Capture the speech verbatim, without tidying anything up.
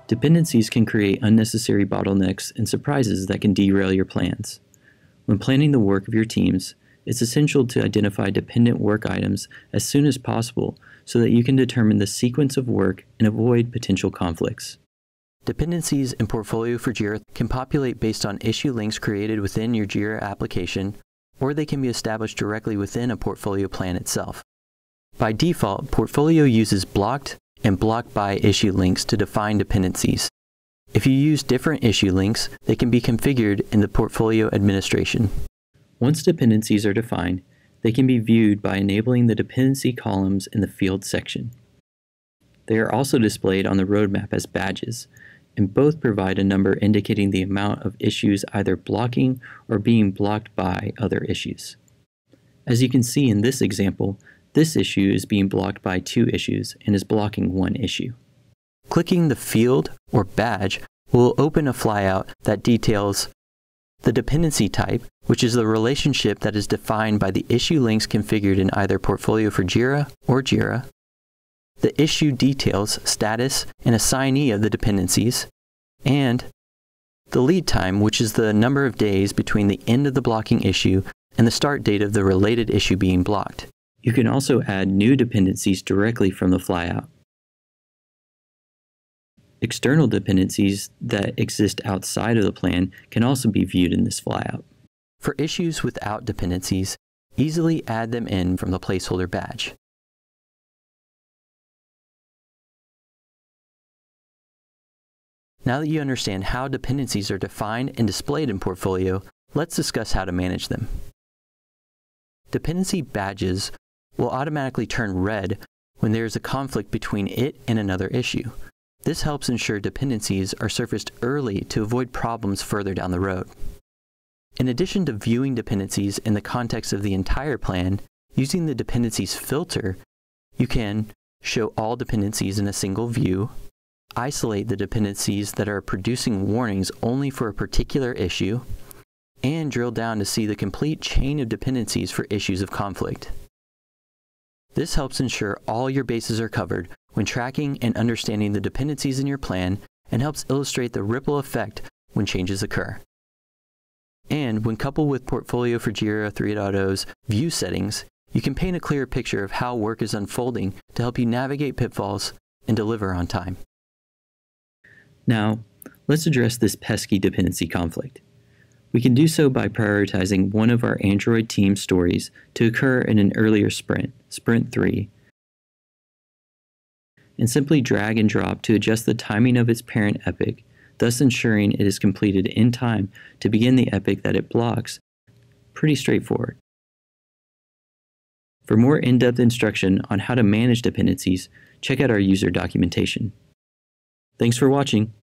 Dependencies can create unnecessary bottlenecks and surprises that can derail your plans. When planning the work of your teams, it's essential to identify dependent work items as soon as possible so that you can determine the sequence of work and avoid potential conflicts. Dependencies in Portfolio for Jira can populate based on issue links created within your Jira application, or they can be established directly within a portfolio plan itself. By default, Portfolio uses blocked and blocked by issue links to define dependencies. If you use different issue links, they can be configured in the portfolio administration. Once dependencies are defined, they can be viewed by enabling the dependency columns in the field section. They are also displayed on the roadmap as badges, and both provide a number indicating the amount of issues either blocking or being blocked by other issues. As you can see in this example, this issue is being blocked by two issues and is blocking one issue. Clicking the field or badge will open a flyout that details the dependency type, which is the relationship that is defined by the issue links configured in either Portfolio for Jira or Jira, the issue details, status, and assignee of the dependencies, and the lead time, which is the number of days between the end of the blocking issue and the start date of the related issue being blocked. You can also add new dependencies directly from the flyout. External dependencies that exist outside of the plan can also be viewed in this flyout. For issues without dependencies, easily add them in from the placeholder badge. Now that you understand how dependencies are defined and displayed in Portfolio, let's discuss how to manage them. Dependency badges will automatically turn red when there is a conflict between it and another issue. This helps ensure dependencies are surfaced early to avoid problems further down the road. In addition to viewing dependencies in the context of the entire plan, using the dependencies filter, you can show all dependencies in a single view, isolate the dependencies that are producing warnings only for a particular issue, and drill down to see the complete chain of dependencies for issues of conflict. This helps ensure all your bases are covered when tracking and understanding the dependencies in your plan, and helps illustrate the ripple effect when changes occur. And when coupled with Portfolio for Jira three point oh's view settings, you can paint a clear picture of how work is unfolding to help you navigate pitfalls and deliver on time. Now, let's address this pesky dependency conflict. We can do so by prioritizing one of our Android team stories to occur in an earlier sprint, Sprint three, and simply drag and drop to adjust the timing of its parent epic, thus ensuring it is completed in time to begin the epic that it blocks. Pretty straightforward. For more in-depth instruction on how to manage dependencies, check out our user documentation. Thanks for watching.